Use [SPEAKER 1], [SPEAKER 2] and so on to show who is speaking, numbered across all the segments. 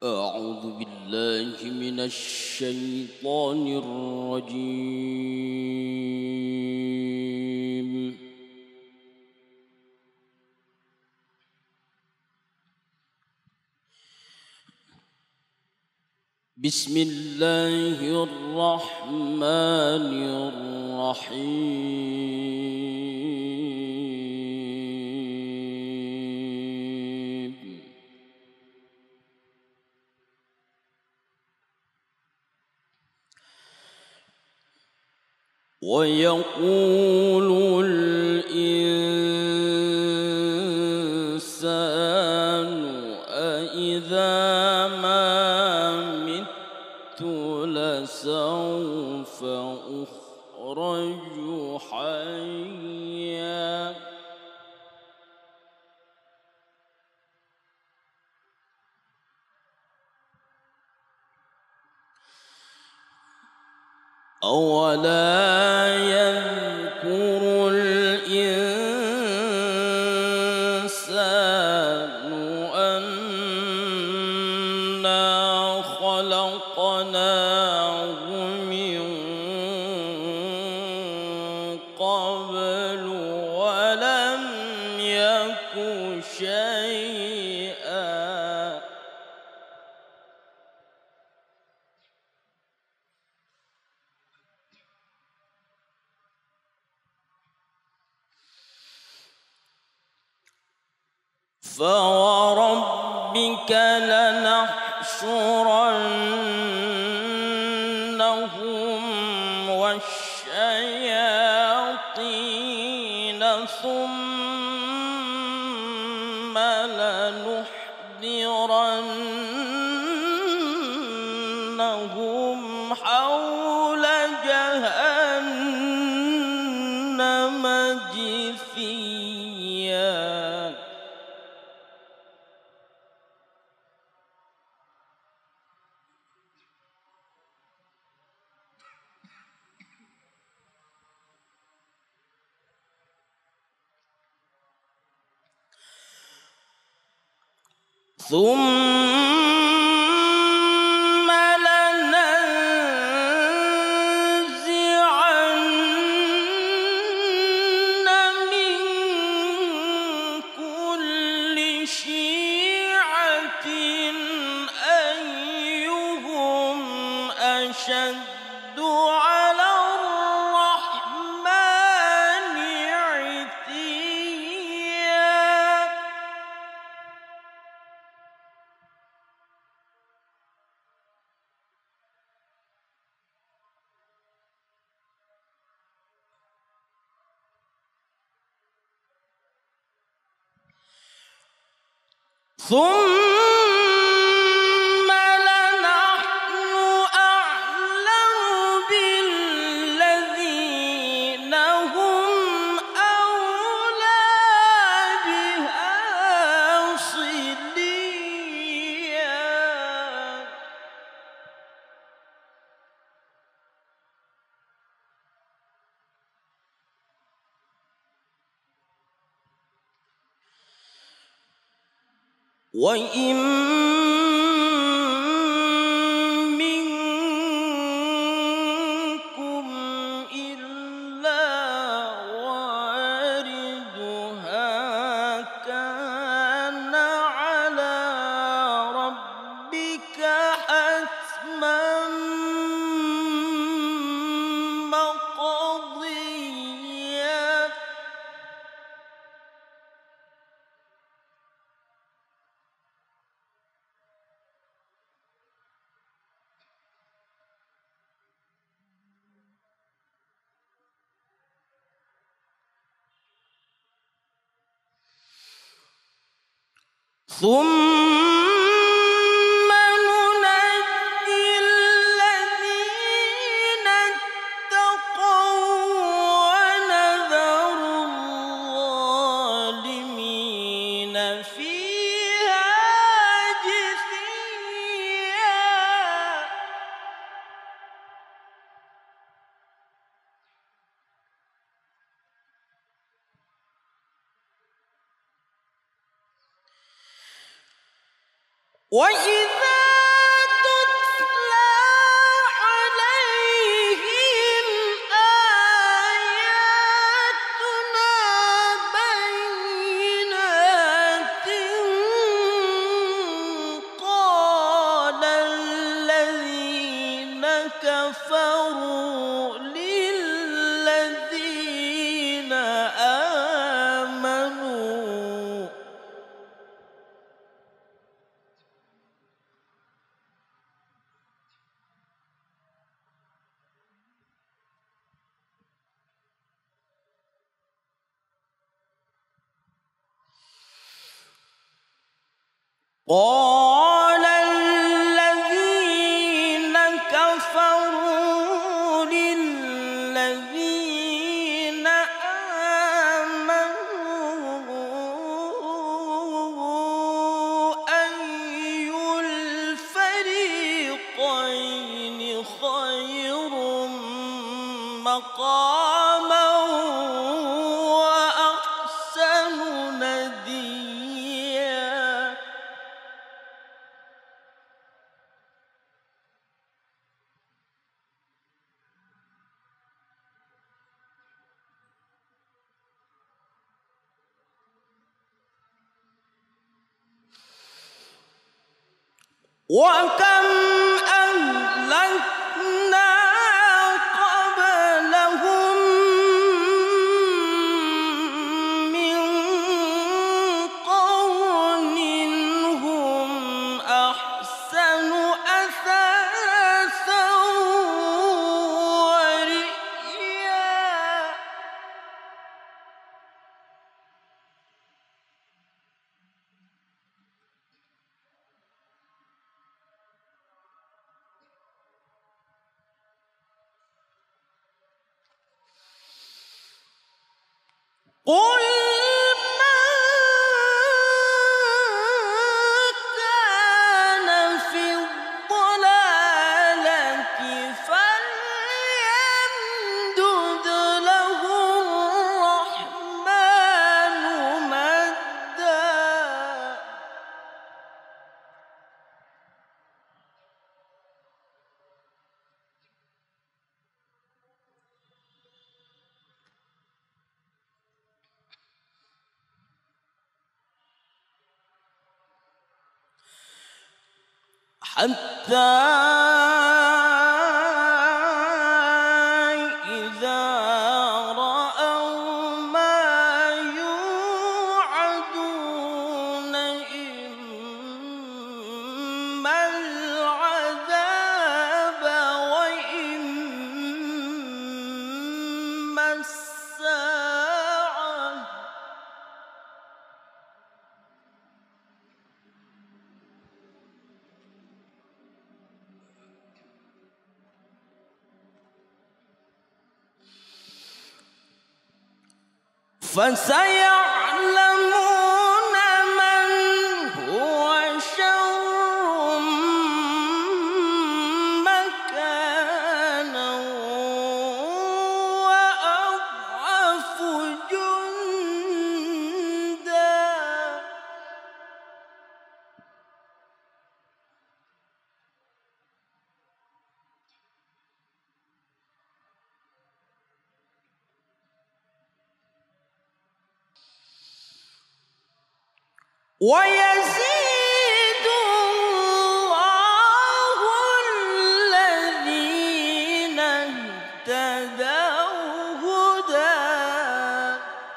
[SPEAKER 1] أعوذ بالله من الشيطان الرجيم. بسم الله الرحمن الرحيم. ويقول الإنسان أإذا ما مت لسوف أخرج حيا. أولا يذكر الإنسان أنا خلقناه من قبل ولم يك شيئا. فوربك لنحشرنهم والشياطين ثم لنحضرنهم حول جهنم جثيا. ثم لننزعن من كل شيعة أيهم أشد على الرحمن عتيا. ثم لنحن أعلم بالذين هم أولى بها صليا. وإن منكم إلا واردها كان على ربك حتما مقضيا. ثم ننجي الذين اتقوا ونذر الظالمين فيها جثيا. وإذا قال الذين كفروا للذين آمنوا أي الفريقين خير مقاما وأحسن نديا. وكم أهلكنا قبلهم من قرن هم أحسن أثاثا ورئيا. قل من كان في الضلالة فليمدد له الرحمن مدا. حتى إذا رأوا ما يوعدون إما العذاب وإما الساعة فسيعلمون من هو شر مكانا وأضعف جندا. ويزيد الله الذين اهتدوا هدى.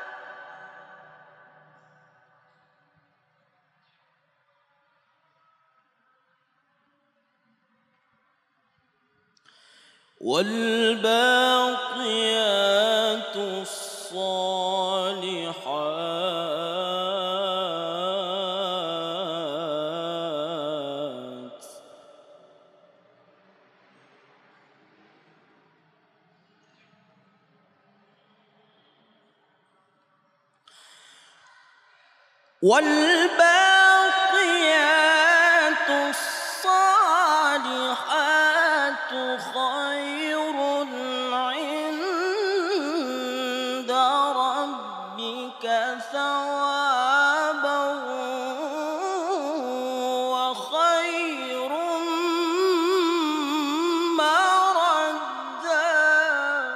[SPEAKER 1] والباقيات الصالحات والباقيات الصالحات خير عند ربك ثوابا وخير مردا.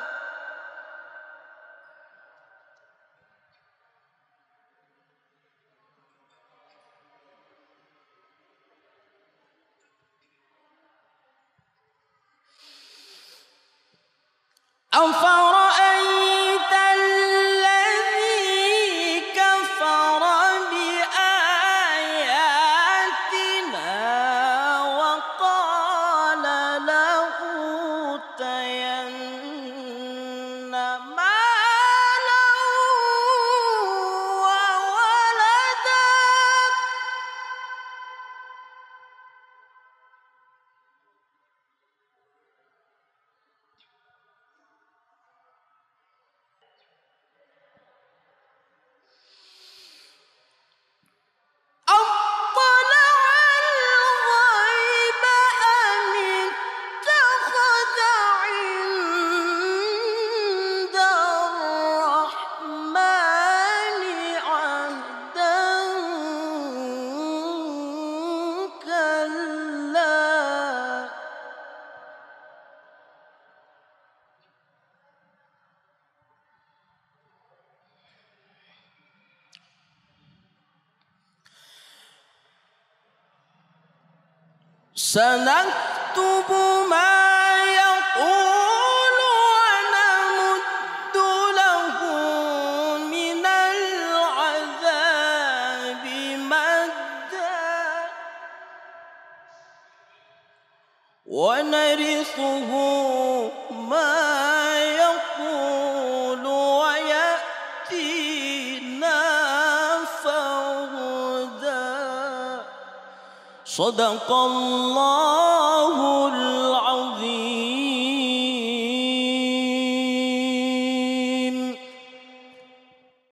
[SPEAKER 1] أفرأيت الذي كفر بآياتنا وقال لأوتين مالا وولدا سنكتب ما يقول ونمد له من العذاب مدا ونرثه ما يقول ويأتينا فردا صدق الله